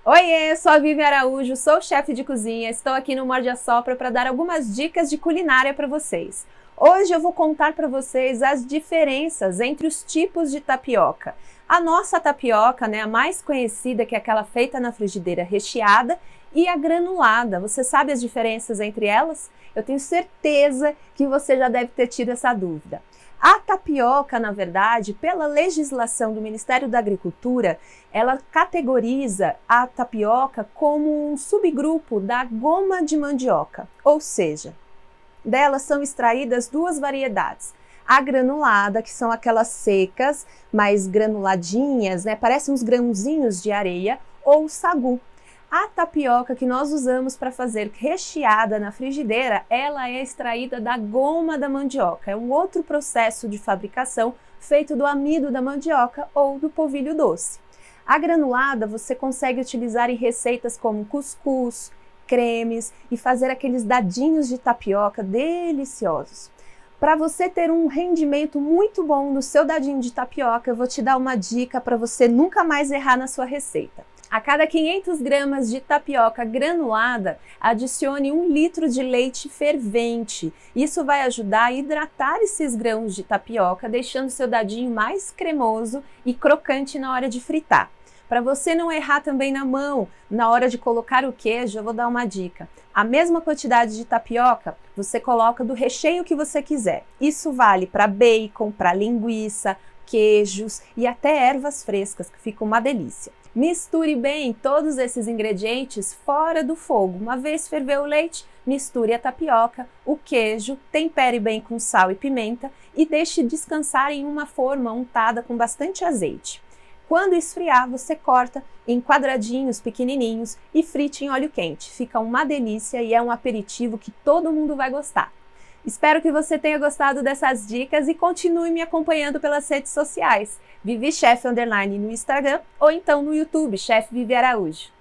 Oiê, sou a Vivi Araújo, sou chefe de cozinha, estou aqui no Morde a Sopra para dar algumas dicas de culinária para vocês. Hoje eu vou contar para vocês as diferenças entre os tipos de tapioca. A nossa tapioca, a mais conhecida, que é aquela feita na frigideira recheada, e a granulada. Você sabe as diferenças entre elas? Eu tenho certeza que você já deve ter tido essa dúvida. A tapioca, na verdade, pela legislação do Ministério da Agricultura, ela categoriza a tapioca como um subgrupo da goma de mandioca, ou seja, delas são extraídas duas variedades. A granulada, que são aquelas secas, mais granuladinhas, parecem uns grãozinhos de areia, ou o sagu. A tapioca que nós usamos para fazer recheada na frigideira, ela é extraída da goma da mandioca. É um outro processo de fabricação feito do amido da mandioca ou do polvilho doce. A granulada você consegue utilizar em receitas como cuscuz, cremes e fazer aqueles dadinhos de tapioca deliciosos. Para você ter um rendimento muito bom no seu dadinho de tapioca, eu vou te dar uma dica para você nunca mais errar na sua receita. A cada 500 gramas de tapioca granulada, adicione 1 litro de leite fervente. Isso vai ajudar a hidratar esses grãos de tapioca, deixando seu dadinho mais cremoso e crocante na hora de fritar. Para você não errar também na mão, na hora de colocar o queijo, eu vou dar uma dica. A mesma quantidade de tapioca, você coloca do recheio que você quiser. Isso vale para bacon, para linguiça, queijos e até ervas frescas, que fica uma delícia. Misture bem todos esses ingredientes fora do fogo. Uma vez ferver o leite, misture a tapioca, o queijo, tempere bem com sal e pimenta e deixe descansar em uma forma untada com bastante azeite. Quando esfriar, você corta em quadradinhos pequenininhos e frite em óleo quente. Fica uma delícia e é um aperitivo que todo mundo vai gostar. Espero que você tenha gostado dessas dicas e continue me acompanhando pelas redes sociais. ViviChef_ no Instagram ou então no YouTube, Chef Vivi Araújo.